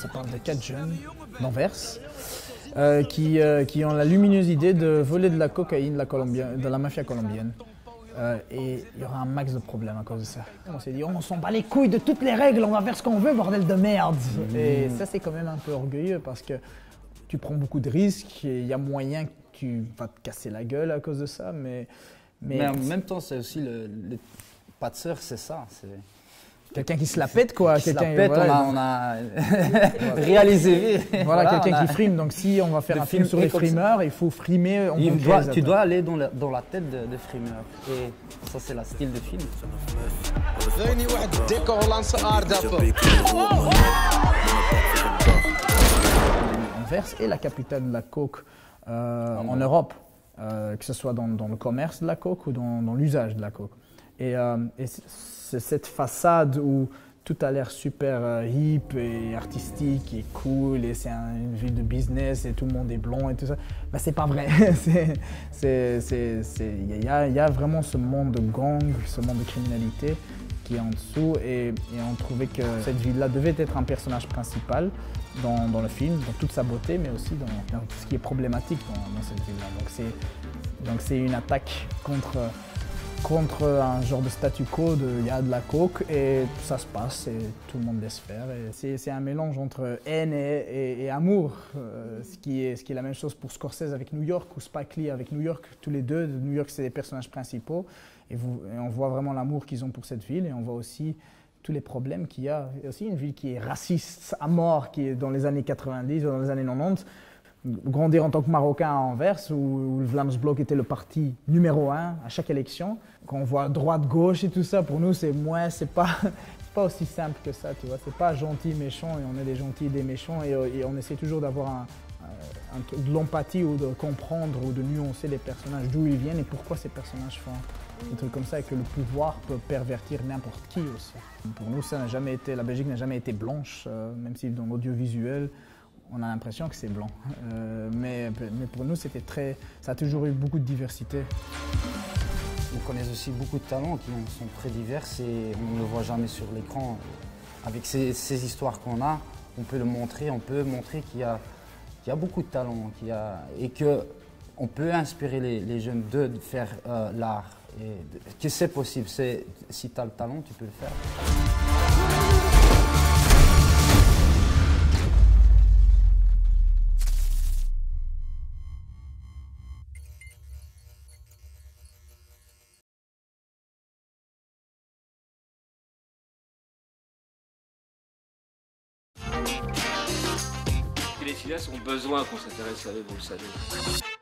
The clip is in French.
Ça parle de 4 jeunes d'Anvers qui ont la lumineuse idée de voler de la cocaïne de la mafia colombienne. Et il y aura un max de problèmes à cause de ça. On s'est dit, on s'en bat les couilles de toutes les règles, on va faire ce qu'on veut, bordel de merde. Et ça, c'est quand même un peu orgueilleux parce que tu prends beaucoup de risques et il y a moyen que tu vas te casser la gueule à cause de ça. Mais en même temps, c'est aussi le patseur, c'est ça. Quelqu'un qui se la pète, quoi. Qui se la pète, voilà, on a réalisé. Voilà, quelqu'un qui frime. Donc si on va faire un film sur les frimeurs, il faut frimer. Tu dois aller dans la tête de frimeur. Et ça, c'est le style de film. Anvers est la capitale de la coke en Europe, que ce soit dans le commerce de la coke ou dans l'usage de la coke. Et c'est cette façade où tout a l'air super hip et artistique et cool et c'est une ville de business et tout le monde est blond et tout ça. Ben, c'est pas vrai. Il y a vraiment ce monde de gang, ce monde de criminalité qui est en dessous et on trouvait que cette ville-là devait être un personnage principal dans le film, dans toute sa beauté, mais aussi dans tout ce qui est problématique dans cette ville-là. Donc c'est une attaque contre un genre de statu quo, il y a de la coke et ça se passe et tout le monde laisse faire. C'est un mélange entre haine et amour, ce qui est la même chose pour Scorsese avec New York ou Spike Lee avec New York. Tous les deux, New York c'est les personnages principaux et on voit vraiment l'amour qu'ils ont pour cette ville et on voit aussi tous les problèmes qu'il y a. Il y a aussi une ville qui est raciste à mort, qui est dans les années 90 ou dans les années 90. Grandir en tant que Marocain à Anvers, où le Vlaams Blok était le parti numéro 1 à chaque élection. Quand on voit droite-gauche et tout ça, pour nous, c'est pas aussi simple que ça, tu vois. C'est pas gentil, méchant, et on est des gentils et des méchants, et on essaie toujours d'avoir de l'empathie ou de comprendre ou de nuancer les personnages, d'où ils viennent et pourquoi ces personnages font des trucs comme ça, et que le pouvoir peut pervertir n'importe qui aussi. Pour nous, la Belgique n'a jamais été blanche, même si dans l'audiovisuel, on a l'impression que c'est blanc. Mais pour nous, ça a toujours eu beaucoup de diversité. On connaît aussi beaucoup de talents qui sont très divers et on ne le voit jamais sur l'écran. Avec ces histoires qu'on a, on peut montrer qu'il y a beaucoup de talents et qu'on peut inspirer les jeunes de faire l'art. Et que c'est possible, si tu as le talent, tu peux le faire. Les cinéastes ont besoin qu'on s'intéresse à eux, vous le savez.